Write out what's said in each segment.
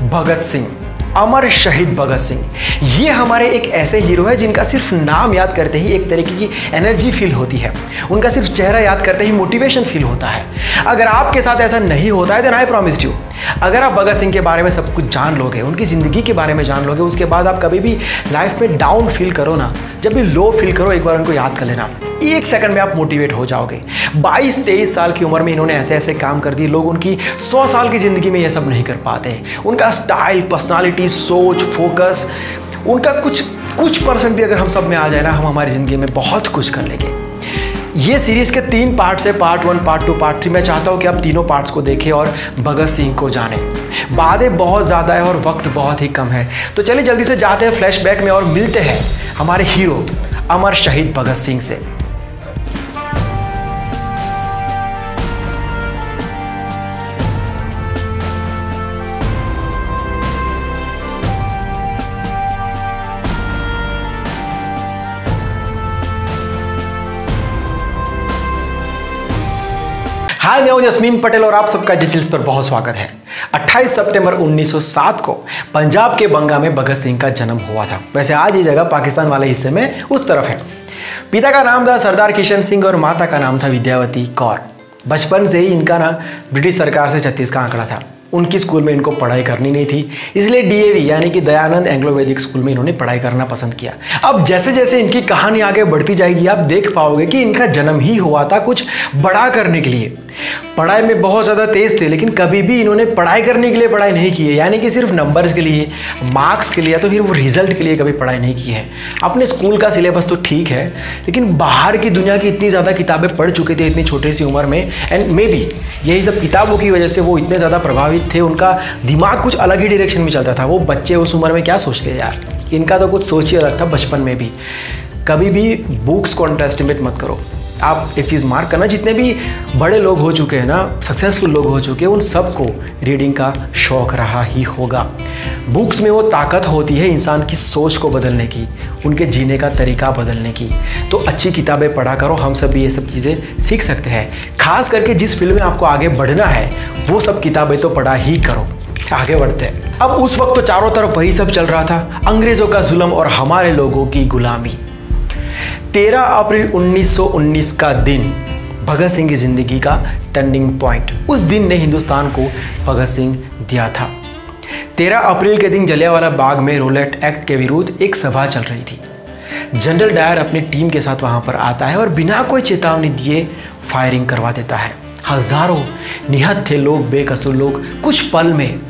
भगत सिंह, अमर शहीद भगत सिंह, ये हमारे एक ऐसे हीरो है जिनका सिर्फ नाम याद करते ही एक तरीके की एनर्जी फील होती है। उनका सिर्फ चेहरा याद करते ही मोटिवेशन फील होता है। अगर आपके साथ ऐसा नहीं होता है देन आई प्रॉमिस यू, अगर आप भगत सिंह के बारे में सब कुछ जान लोगे, उनकी ज़िंदगी के बारे में जान लोगे, उसके बाद आप कभी भी लाइफ में डाउन फील करो ना, जब भी लो फील करो, एक बार उनको याद कर लेना, 1 सेकंड में आप मोटिवेट हो जाओगे। 22-23 साल की उम्र में इन्होंने ऐसे ऐसे काम कर दिए, लोग उनकी 100 साल की ज़िंदगी में ये सब नहीं कर पाते। उनका स्टाइल, पर्सनालिटी, सोच, फोकस, उनका कुछ परसेंट भी अगर हम सब में आ जाए ना, हम हमारी ज़िंदगी में बहुत कुछ कर लेंगे। ये सीरीज़ के 3 पार्ट्स है, पार्ट 1, पार्ट 2, पार्ट 3। मैं चाहता हूँ कि आप तीनों पार्ट्स को देखें और भगत सिंह को जानें। बातें बहुत ज़्यादा है और वक्त बहुत ही कम है, तो चलिए जल्दी से जाते हैं फ्लैशबैक में और मिलते हैं हमारे हीरो अमर शहीद भगत सिंह से। हाय, मैं हूं जस्मीन पटेल और आप सबका डिटेल्स पर बहुत स्वागत है। 28 सितंबर 1907 को पंजाब के बंगा में भगत सिंह का जन्म हुआ था। वैसे आज ये जगह पाकिस्तान वाले हिस्से में उस तरफ है। पिता का नाम था सरदार किशन सिंह और माता का नाम था विद्यावती कौर। बचपन से ही इनका ना ब्रिटिश सरकार से 36 का आंकड़ा था। उनकी स्कूल में इनको पढ़ाई करनी नहीं थी, इसलिए डीएवी यानी कि दयानंद एंग्लो वैदिक स्कूल में इन्होंने पढ़ाई करना पसंद किया। अब जैसे जैसे इनकी कहानी आगे बढ़ती जाएगी, आप देख पाओगे कि इनका जन्म ही हुआ था कुछ बड़ा करने के लिए। पढ़ाई में बहुत ज़्यादा तेज थे, लेकिन कभी भी इन्होंने पढ़ाई करने के लिए पढ़ाई नहीं की है, यानी कि सिर्फ नंबर्स के लिए, मार्क्स के लिए, तो फिर वो रिजल्ट के लिए कभी पढ़ाई नहीं की है। अपने स्कूल का सिलेबस तो ठीक है, लेकिन बाहर की दुनिया की इतनी ज़्यादा किताबें पढ़ चुके थे इतनी छोटी सी उम्र में, एंड मे बी यही सब किताबों की वजह से वो इतने ज़्यादा प्रभावित थे। उनका दिमाग कुछ अलग ही डायरेक्शन में चलता था। वो बच्चे उस उम्र में क्या सोचते हैं यार, इनका तो कुछ सोच ही अलग था बचपन में भी। कभी भी बुक्स को अंडर एस्टिमेट मत करो। आप एक चीज़ मार्क करना, जितने भी बड़े लोग हो चुके हैं ना, सक्सेसफुल लोग हो चुके हैं, उन सबको रीडिंग का शौक़ रहा ही होगा। बुक्स में वो ताकत होती है इंसान की सोच को बदलने की, उनके जीने का तरीका बदलने की। तो अच्छी किताबें पढ़ा करो, हम सब भी ये सब चीज़ें सीख सकते हैं। खास करके जिस फील्ड में आपको आगे बढ़ना है वो सब किताबें तो पढ़ा ही करो। आगे बढ़ते हैं। अब उस वक्त तो चारों तरफ वही सब चल रहा था, अंग्रेज़ों का जुल्म और हमारे लोगों की गुलामी। 13 अप्रैल 1919 का दिन भगत सिंह की ज़िंदगी का टर्निंग पॉइंट, उस दिन ने हिंदुस्तान को भगत सिंह दिया था। 13 अप्रैल के दिन जलियांवाला बाग में रोलेट एक्ट के विरुद्ध एक सभा चल रही थी। जनरल डायर अपनी टीम के साथ वहां पर आता है और बिना कोई चेतावनी दिए फायरिंग करवा देता है। हजारों निहत थे लोग, बेकसूर लोग। कुछ पल में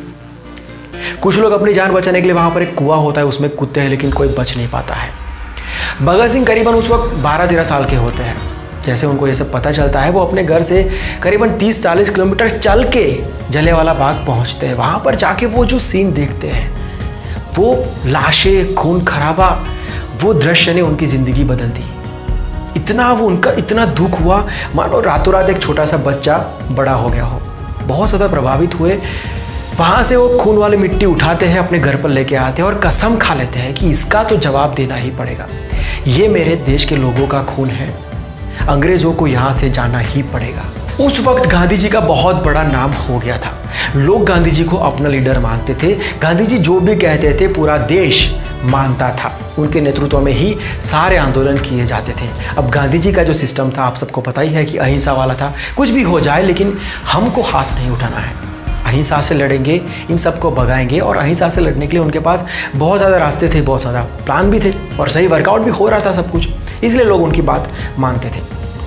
कुछ लोग अपनी जान बचाने के लिए वहां पर एक कुआं होता है उसमें कूदते हैं, लेकिन कोई बच नहीं पाता है। भगत सिंह करीबन उस वक्त 12-13 साल के होते हैं। जैसे उनको ये सब पता चलता है, वो अपने घर से करीबन 30-40 किलोमीटर चल के जलियांवाला बाग पहुंचते हैं। वहाँ पर जाके वो जो सीन देखते हैं, वो लाशें, खून खराबा, वो दृश्य ने उनकी ज़िंदगी बदल दी। इतना वो उनका इतना दुख हुआ, मानो रातों रात एक छोटा सा बच्चा बड़ा हो गया हो। बहुत ज़्यादा प्रभावित हुए। वहाँ से वो खून वाली मिट्टी उठाते हैं, अपने घर पर लेके आते हैं और कसम खा लेते हैं कि इसका तो जवाब देना ही पड़ेगा। ये मेरे देश के लोगों का खून है, अंग्रेज़ों को यहाँ से जाना ही पड़ेगा। उस वक्त गांधी जी का बहुत बड़ा नाम हो गया था। लोग गांधी जी को अपना लीडर मानते थे। गांधी जी जो भी कहते थे पूरा देश मानता था। उनके नेतृत्व में ही सारे आंदोलन किए जाते थे। अब गांधी जी का जो सिस्टम था आप सबको पता ही है कि अहिंसा वाला था। कुछ भी हो जाए लेकिन हमको हाथ नहीं उठाना है, अहिंसा से लड़ेंगे, इन सबको भगाएंगे। और अहिंसा से लड़ने के लिए उनके पास बहुत ज़्यादा रास्ते थे, बहुत ज़्यादा प्लान भी थे और सही वर्कआउट भी हो रहा था सब कुछ, इसलिए लोग उनकी बात मानते थे।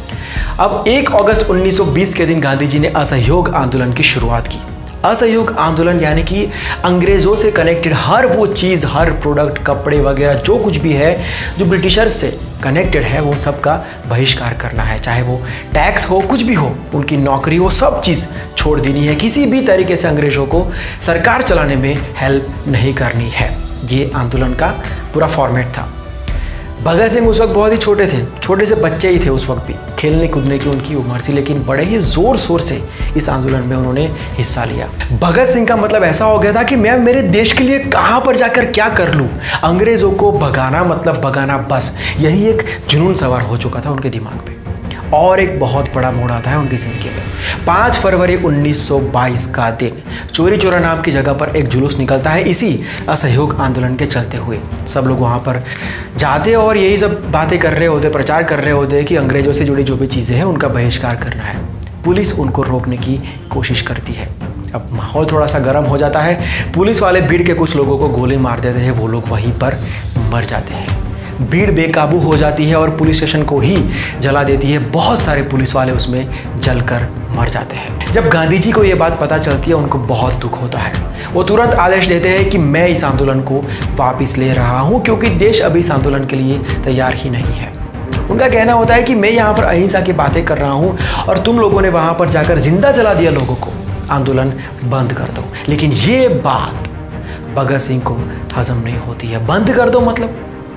अब 1 अगस्त 1920 के दिन गांधी जी ने असहयोग आंदोलन की शुरुआत की। असहयोग आंदोलन यानी कि अंग्रेज़ों से कनेक्टेड हर वो चीज़, हर प्रोडक्ट, कपड़े वगैरह जो कुछ भी है जो ब्रिटिशर्स से कनेक्टेड है, वो सब का बहिष्कार करना है। चाहे वो टैक्स हो, कुछ भी हो, उनकी नौकरी हो, सब चीज़ छोड़ देनी है। किसी भी तरीके से अंग्रेज़ों को सरकार चलाने में हेल्प नहीं करनी है। ये आंदोलन का पूरा फॉर्मेट था। भगत सिंह उस वक्त बहुत ही छोटे थे, छोटे से बच्चे ही थे उस वक्त भी, खेलने कूदने की उनकी उम्र थी, लेकिन बड़े ही जोर शोर से इस आंदोलन में उन्होंने हिस्सा लिया। भगत सिंह का मतलब ऐसा हो गया था कि मैं मेरे देश के लिए कहाँ पर जाकर क्या कर लूँ, अंग्रेज़ों को भगाना मतलब भगाना, बस यही एक जुनून सवार हो चुका था उनके दिमाग पे। और एक बहुत बड़ा मोड़ आता है उनकी ज़िंदगी में। 5 फरवरी 1922 का दिन चोरी चोरा नाम की जगह पर एक जुलूस निकलता है इसी असहयोग आंदोलन के चलते हुए। सब लोग वहाँ पर जाते और यही सब बातें कर रहे होते, प्रचार कर रहे होते कि अंग्रेज़ों से जुड़ी जो भी चीज़ें हैं उनका बहिष्कार करना है। पुलिस उनको रोकने की कोशिश करती है। अब माहौल थोड़ा सा गर्म हो जाता है। पुलिस वाले भीड़ के कुछ लोगों को गोली मार देते हैं, वो लोग वहीं पर मर जाते हैं। भीड़ बेकाबू हो जाती है और पुलिस स्टेशन को ही जला देती है। बहुत सारे पुलिस वाले उसमें जलकर मर जाते हैं। जब गांधी जी को ये बात पता चलती है उनको बहुत दुख होता है। वो तुरंत आदेश देते हैं कि मैं इस आंदोलन को वापस ले रहा हूँ क्योंकि देश अभी इस आंदोलन के लिए तैयार ही नहीं है। उनका कहना होता है कि मैं यहाँ पर अहिंसा की बातें कर रहा हूँ और तुम लोगों ने वहाँ पर जाकर जिंदा जला दिया लोगों को, आंदोलन बंद कर दो। लेकिन ये बात भगत सिंह को हजम नहीं होती है। बंद कर दो मतलब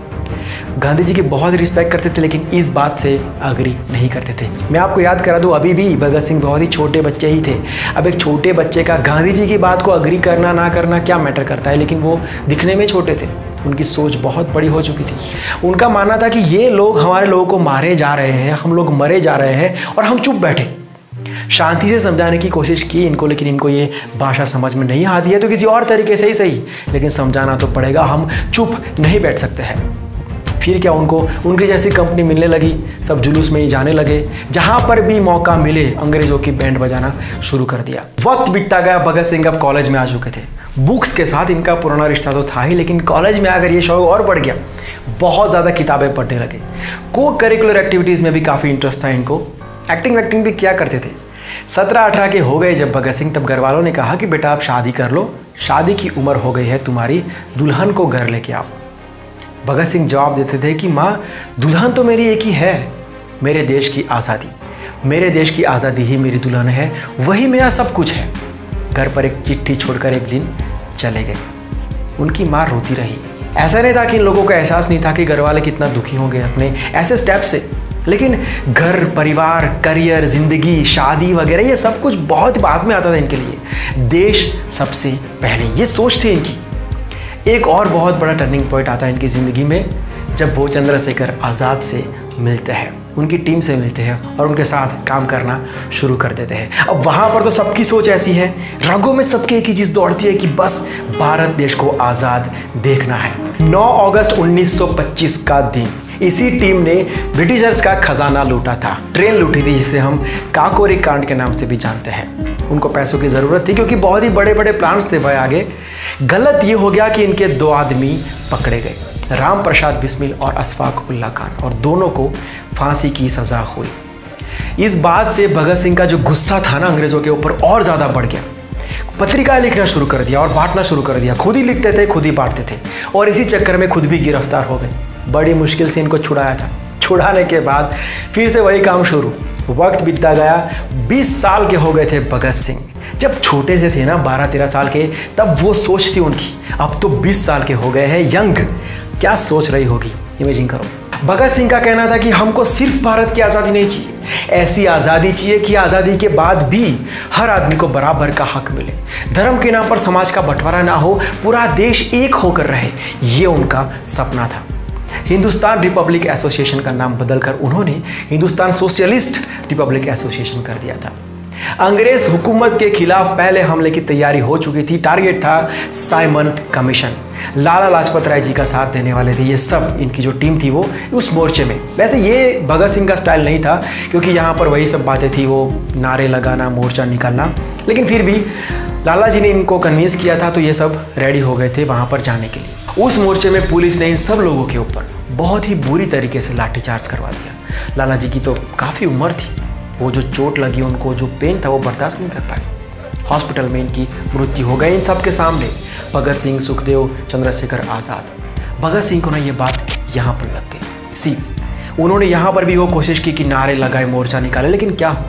गांधी जी की बहुत रिस्पेक्ट करते थे लेकिन इस बात से अग्री नहीं करते थे। मैं आपको याद करा दूं, अभी भी भगत सिंह बहुत ही छोटे बच्चे ही थे। अब एक छोटे बच्चे का गांधी जी की बात को अग्री करना ना करना क्या मैटर करता है, लेकिन वो दिखने में छोटे थे, उनकी सोच बहुत बड़ी हो चुकी थी। उनका मानना था कि ये लोग हमारे लोगों को मारे जा रहे हैं, हम लोग मरे जा रहे हैं और हम चुप बैठे। शांति से समझाने की कोशिश की इनको, लेकिन इनको ये भाषा समझ में नहीं आती है तो किसी और तरीके से ही सही, लेकिन समझाना तो पड़ेगा, हम चुप नहीं बैठ सकते हैं। फिर क्या, उनको उनकी जैसी कंपनी मिलने लगी, सब जुलूस में ही जाने लगे। जहां पर भी मौका मिले अंग्रेजों की बैंड बजाना शुरू कर दिया। वक्त बीतता गया, भगत सिंह अब कॉलेज में आ चुके थे। बुक्स के साथ इनका पुराना रिश्ता तो था ही, लेकिन कॉलेज में आकर ये शौक और बढ़ गया। बहुत ज़्यादा किताबें पढ़ने लगे। को करिकुलर एक्टिविटीज़ में भी काफ़ी इंटरेस्ट था इनको। एक्टिंग वैक्टिंग भी क्या करते थे। 17-18 के हो गए जब भगत सिंह, तब घर वालों ने कहा कि बेटा आप शादी कर लो, शादी की उम्र हो गई है तुम्हारी, दुल्हन को घर लेके आओ। भगत सिंह जवाब देते थे कि माँ दुल्हन तो मेरी एक ही है, मेरे देश की आज़ादी, मेरे देश की आज़ादी ही मेरी दुल्हन है, वही मेरा सब कुछ है। घर पर एक चिट्ठी छोड़कर एक दिन चले गए। उनकी माँ रोती रही। ऐसा नहीं था कि इन लोगों को एहसास नहीं था कि घर वाले कितना दुखी होंगे अपने ऐसे स्टेप से, लेकिन घर, परिवार, करियर, ज़िंदगी, शादी वगैरह ये सब कुछ बहुत बाद में आता था इनके लिए। देश सबसे पहले, ये सोच थी इनकी। एक और बहुत बड़ा टर्निंग पॉइंट आता है इनकी ज़िंदगी में जब वो चंद्रशेखर आज़ाद से मिलते हैं, उनकी टीम से मिलते हैं और उनके साथ काम करना शुरू कर देते हैं। अब वहाँ पर तो सबकी सोच ऐसी है, रगों में सबके एक ही चीज़ दौड़ती है कि बस भारत देश को आज़ाद देखना है। 9 अगस्त 1925 का दिन इसी टीम ने ब्रिटिशर्स का खजाना लूटा था। ट्रेन लूटी थी जिसे हम काकोरी कांड के नाम से भी जानते हैं। उनको पैसों की ज़रूरत थी क्योंकि बहुत ही बड़े बड़े प्लान्स थे भाई आगे। गलत ये हो गया कि इनके 2 आदमी पकड़े गए, राम प्रसाद बिस्मिल और अशफाक उल्ला खान, और दोनों को फांसी की सज़ा हुई। इस बात से भगत सिंह का जो गुस्सा था ना अंग्रेज़ों के ऊपर और ज़्यादा बढ़ गया। पत्रिका लिखना शुरू कर दिया और बांटना शुरू कर दिया। खुद ही लिखते थे, खुद ही बांटते थे और इसी चक्कर में खुद भी गिरफ्तार हो गए। बड़ी मुश्किल से इनको छुड़ाया था। छुड़ाने के बाद फिर से वही काम शुरू। वक्त बीतता गया। 20 साल के हो गए थे भगत सिंह। जब छोटे से थे ना 12-13 साल के, तब वो सोच थी उनकी। अब तो 20 साल के हो गए हैं, यंग, क्या सोच रही होगी, इमेजिन करो। भगत सिंह का कहना था कि हमको सिर्फ भारत की आज़ादी नहीं चाहिए, ऐसी आज़ादी चाहिए कि आज़ादी के बाद भी हर आदमी को बराबर का हक मिले, धर्म के नाम पर समाज का बंटवारा ना हो, पूरा देश एक होकर रहे। ये उनका सपना था। हिंदुस्तान रिपब्लिक एसोसिएशन का नाम बदलकर उन्होंने हिंदुस्तान सोशलिस्ट रिपब्लिक एसोसिएशन कर दिया था। अंग्रेज हुकूमत के खिलाफ पहले हमले की तैयारी हो चुकी थी। टारगेट था साइमन कमीशन। लाला लाजपत राय जी का साथ देने वाले थे ये सब, इनकी जो टीम थी वो उस मोर्चे में। वैसे ये भगत सिंह का स्टाइल नहीं था क्योंकि यहाँ पर वही सब बातें थी, वो नारे लगाना, मोर्चा निकालना, लेकिन फिर भी लाला जी ने इनको कन्विंस किया था तो ये सब रेडी हो गए थे वहाँ पर जाने के लिए। उस मोर्चे में पुलिस ने इन सब लोगों के ऊपर बहुत ही बुरी तरीके से लाठीचार्ज करवा दिया। लाला जी की तो काफ़ी उम्र थी, वो जो चोट लगी, उनको जो पेन था वो बर्दाश्त नहीं कर पाए। हॉस्पिटल में इनकी मृत्यु हो गई इन सब के सामने। भगत सिंह, सुखदेव, चंद्रशेखर आज़ाद। भगत सिंह को ना ये बात यहाँ पर लग गई। उन्होंने यहाँ पर भी वो कोशिश की कि नारे लगाए, मोर्चा निकाले, लेकिन क्या हुआ,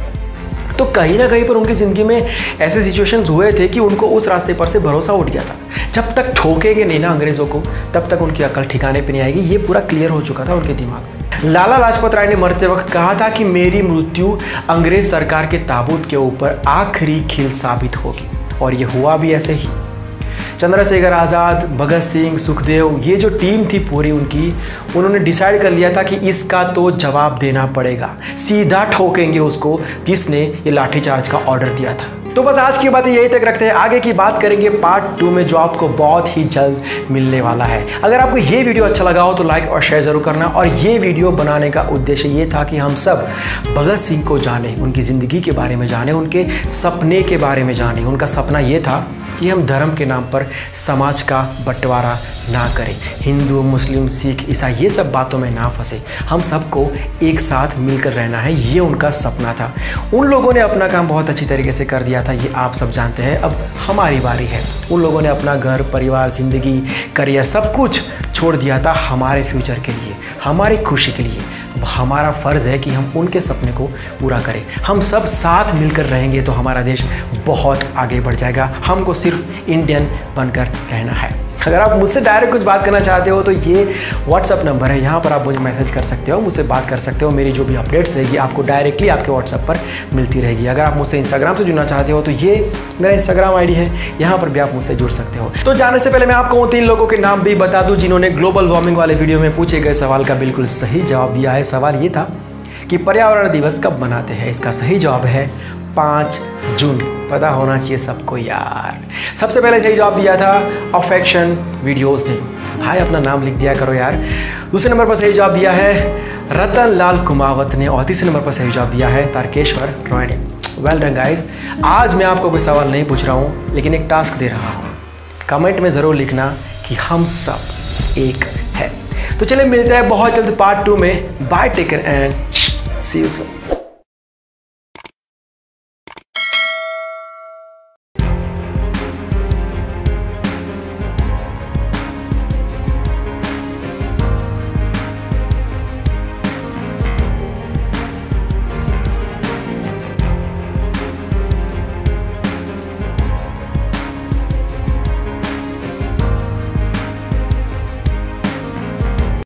तो कहीं ना कहीं पर उनकी ज़िंदगी में ऐसे सिचुएशंस हुए थे कि उनको उस रास्ते पर से भरोसा उठ गया था। जब तक ठोकेंगे नहीं ना अंग्रेज़ों को, तब तक उनकी अकल ठिकाने पे नहीं आएगी। ये पूरा क्लियर हो चुका था उनके दिमाग में। लाला लाजपत राय ने मरते वक्त कहा था कि मेरी मृत्यु अंग्रेज सरकार के ताबूत के ऊपर आखिरी खील साबित होगी, और ये हुआ भी ऐसे ही। चंद्रशेखर आज़ाद, भगत सिंह, सुखदेव, ये जो टीम थी पूरी उनकी, उन्होंने डिसाइड कर लिया था कि इसका तो जवाब देना पड़ेगा, सीधा ठोकेंगे उसको जिसने ये लाठीचार्ज का ऑर्डर दिया था। तो बस आज की बातें यही तक रखते हैं, आगे की बात करेंगे पार्ट 2 में जो आपको बहुत ही जल्द मिलने वाला है। अगर आपको ये वीडियो अच्छा लगा हो तो लाइक और शेयर जरूर करना। और ये वीडियो बनाने का उद्देश्य ये था कि हम सब भगत सिंह को जाने, उनकी ज़िंदगी के बारे में जाने, उनके सपने के बारे में जाने। उनका सपना ये था कि हम धर्म के नाम पर समाज का बंटवारा ना करें, हिंदू, मुस्लिम, सिख, ईसाई ये सब बातों में ना फंसे, हम सबको एक साथ मिलकर रहना है, ये उनका सपना था। उन लोगों ने अपना काम बहुत अच्छी तरीके से कर दिया था, ये आप सब जानते हैं। अब हमारी बारी है। उन लोगों ने अपना घर, परिवार, ज़िंदगी, करियर सब कुछ छोड़ दिया था हमारे फ्यूचर के लिए, हमारी खुशी के लिए। अब हमारा फ़र्ज़ है कि हम उनके सपने को पूरा करें। हम सब साथ मिलकर रहेंगे तो हमारा देश बहुत आगे बढ़ जाएगा। हमको सिर्फ इंडियन बनकर रहना है। अगर आप मुझसे डायरेक्ट कुछ बात करना चाहते हो तो ये व्हाट्सअप नंबर है, यहाँ पर आप मुझे मैसेज कर सकते हो, मुझसे बात कर सकते हो। मेरी जो भी अपडेट्स रहेगी आपको डायरेक्टली आपके व्हाट्सअप पर मिलती रहेगी। अगर आप मुझसे इंस्टाग्राम से जुड़ना चाहते हो तो ये मेरा इंस्टाग्राम आईडी है, यहाँ पर भी आप मुझसे जुड़ सकते हो। तो जाने से पहले मैं आपको उन 3 लोगों के नाम भी बता दूँ जिन्होंने ग्लोबल वार्मिंग वाले वीडियो में पूछे गए सवाल का बिल्कुल सही जवाब दिया है। सवाल ये था कि पर्यावरण दिवस कब मनाते हैं। इसका सही जवाब है 5 जून। पता होना चाहिए सबको यार। सबसे पहले सही जवाब दिया था अफेक्शन वीडियोस ने। भाई अपना नाम लिख दिया करो यार। दूसरे नंबर पर सही जवाब दिया है रतन लाल कुमावत ने। और तीसरे नंबर पर सही जवाब दिया है तारकेश्वर रॉय ने। Well done guys. आज मैं आपको कोई सवाल नहीं पूछ रहा हूँ, लेकिन एक टास्क दे रहा हूँ। कमेंट में ज़रूर लिखना कि हम सब एक है। तो चलिए मिलते हैं बहुत जल्द पार्ट 2 में। Bye, take care and see you soon.